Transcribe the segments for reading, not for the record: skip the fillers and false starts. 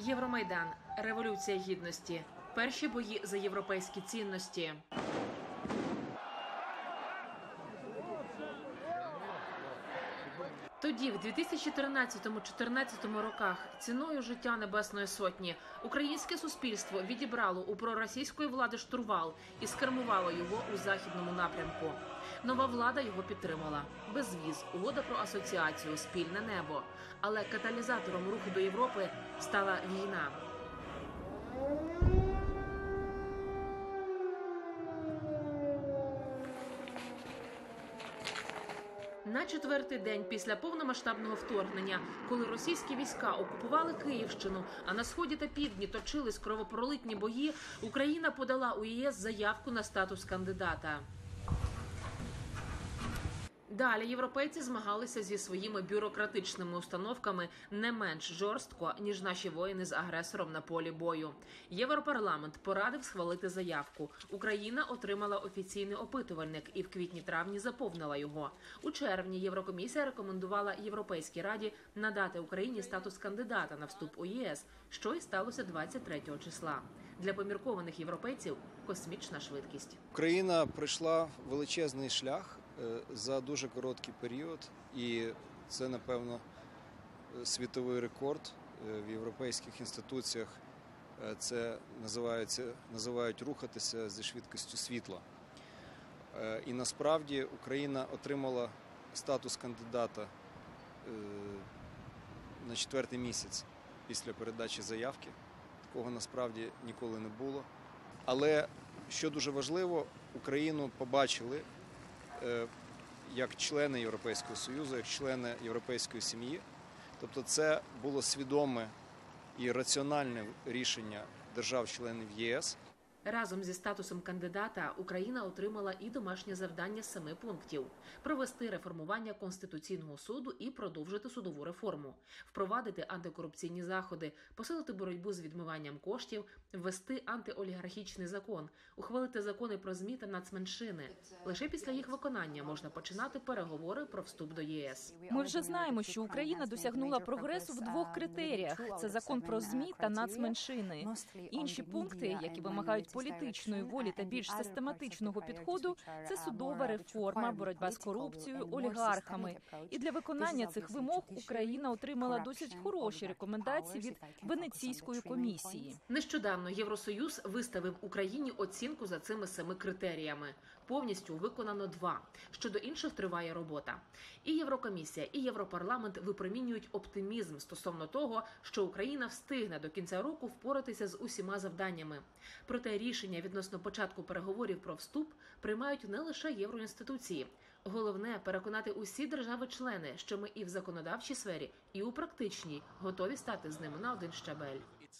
Євромайдан. Революція гідності. Перші бої за європейські цінності. Тоді, в 2013-2014 роках, ціною життя Небесної Сотні, українське суспільство відібрало у проросійської влади штурвал і скермувало його у західному напрямку. Нова влада його підтримала. Безвіз, угода про асоціацію, спільне небо. Але каталізатором руху до Європи стала війна. На четвертий день після повномасштабного вторгнення, коли російські війська окупували Київщину, а на сході та півдні точились кровопролитні бої, Україна подала у ЄС заявку на статус кандидата. Далі європейці змагалися зі своїми бюрократичними установками не менш жорстко, ніж наші воїни з агресором на полі бою. Європарламент порадив схвалити заявку. Україна отримала офіційний опитувальник і в квітні-травні заповнила його. У червні Єврокомісія рекомендувала Європейській Раді надати Україні статус кандидата на вступ у ЄС, що і сталося 23 числа. Для поміркованих європейців – космічна швидкість. Україна пройшла величезний шлях за дуже короткий період, і це, напевно, світовий рекорд в європейських інституціях. Це називають рухатися зі швидкістю світла. І насправді Україна отримала статус кандидата на 4-й місяць після передачі заявки. Такого насправді ніколи не було. Але, що дуже важливо, Україну побачили як члени Європейського Союзу, як члени європейської сім'ї. Тобто це було свідоме і раціональне рішення держав-членів ЄС. Разом зі статусом кандидата Україна отримала і домашнє завдання з 7 пунктів – провести реформування Конституційного суду і продовжити судову реформу, впровадити антикорупційні заходи, посилити боротьбу з відмиванням коштів, ввести антиолігархічний закон, ухвалити закони про ЗМІ та нацменшини. Лише після їх виконання можна починати переговори про вступ до ЄС. Ми вже знаємо, що Україна досягнула прогресу в 2 критеріях – це закон про ЗМІ та нацменшини. Інші пункти, які вимагають політичної волі та більш систематичного підходу – це судова реформа, боротьба з корупцією, олігархами. І для виконання цих вимог Україна отримала досить хороші рекомендації від Венеційської комісії. Нещодавно Євросоюз виставив Україні оцінку за цими 7 критеріями. Повністю виконано 2. Щодо інших триває робота. І Єврокомісія, і Європарламент випромінюють оптимізм стосовно того, що Україна встигне до кінця року впоратися з усіма завданнями. Проте рішення відносно початку переговорів про вступ приймають не лише євроінституції. Головне – переконати усі держави-члени, що ми і в законодавчій сфері, і у практичній готові стати з ними на один щабель.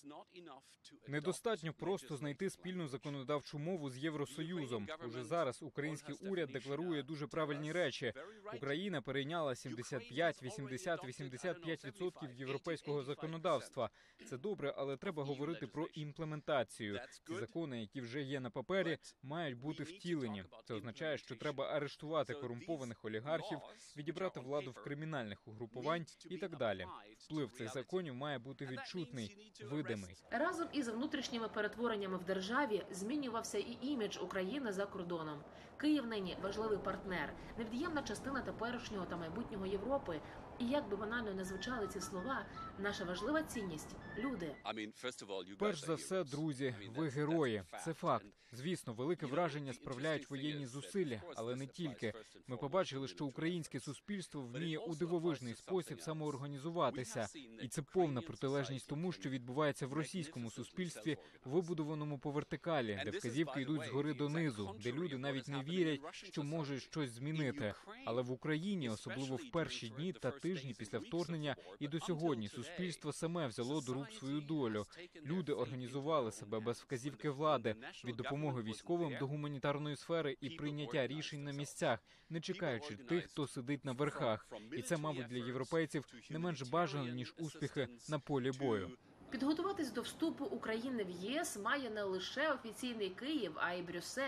Недостатньо просто знайти спільну законодавчу мову з Євросоюзом. Уже зараз український уряд декларує дуже правильні речі. Україна перейняла 75, 80, 85% європейського законодавства. Це добре, але треба говорити про імплементацію. Ці закони, які вже є на папері, мають бути втілені. Це означає, що треба арештувати корумпованих олігархів, відібрати владу в кримінальних угрупувань і так далі. Вплив цих законів має бути відчутний, видимий. Разом із внутрішніми перетвореннями в державі змінювався і імідж України за кордоном. Київ нині важливий партнер, невід'ємна частина теперішнього та майбутнього Європи. І як би банально не звучали ці слова, наша важлива цінність – люди. Перш за все, друзі, ви герої. Це факт. Звісно, велике враження справляють воєнні зусилля, але не тільки. Ми побачили, що українське суспільство вміє у дивовижний спосіб самоорганізуватися. І це повна протилежність тому, що відбувається в російському суспільстві, вибудованому по вертикалі, де вказівки йдуть згори донизу, де люди навіть не вірять, що можуть щось змінити. Але в Україні, особливо в перші дні та тижні після вторгнення, і до сьогодні суспільство саме взяло до рук свою долю. Люди організували себе без вказівки влади, від допомоги військовим до гуманітарної сфери і прийняття рішень на місцях, не чекаючи тих, хто сидить на верхах. І це, мабуть, для європейців не менш бажано, ніж успіхи на полі бою. Підготуватись до вступу України в ЄС має не лише офіційний Київ, а й Брюссель.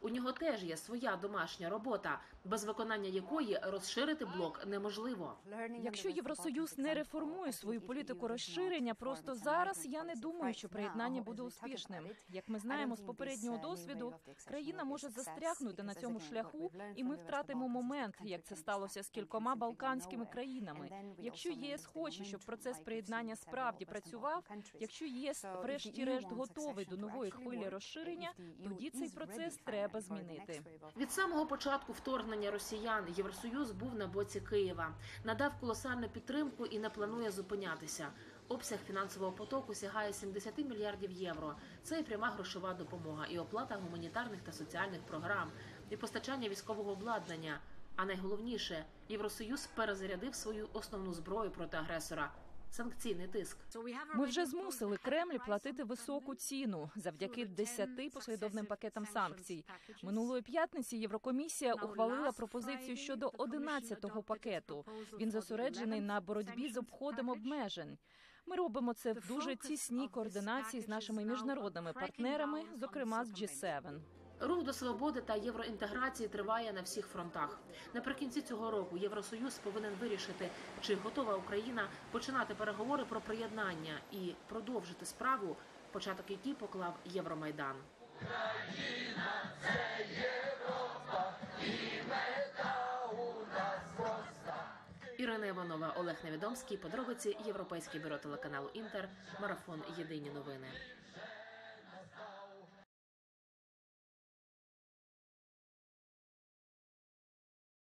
У нього теж є своя домашня робота, без виконання якої розширити блок неможливо. Якщо Євросоюз не реформує свою політику розширення, просто зараз я не думаю, що приєднання буде успішним. Як ми знаємо з попереднього досвіду, країна може застрягнути на цьому шляху, і ми втратимо момент, як це сталося з кількома балканськими країнами. Якщо ЄС хоче, щоб процес приєднання справді працював, якщо ЄС врешті-решт готовий до нової хвилі розширення, тоді цей процес треба змінити. Від самого початку вторгнення росіян Євросоюз був на боці Києва, надав колосальну підтримку і не планує зупинятися. Обсяг фінансового потоку сягає 70 мільярдів євро. Це і пряма грошова допомога, і оплата гуманітарних та соціальних програм, і постачання військового обладнання. А найголовніше, Євросоюз перезарядив свою основну зброю проти агресора – санкційний тиск. Ми вже змусили Кремль платити високу ціну завдяки 10 послідовним пакетам санкцій. Минулої п'ятниці Єврокомісія ухвалила пропозицію щодо 11-го пакету. Він зосереджений на боротьбі з обходом обмежень. Ми робимо це в дуже тісній координації з нашими міжнародними партнерами, зокрема з G7. Рух до свободи та євроінтеграції триває на всіх фронтах. Наприкінці цього року Євросоюз повинен вирішити, чи готова Україна починати переговори про приєднання і продовжити справу, початок якій поклав Євромайдан. Україна – це Європа, і мета у нас проста. Ірина Іванова, Олег Невідомський. Подробиці Європейське бюро телеканалу Інтер. Марафон «Єдині новини».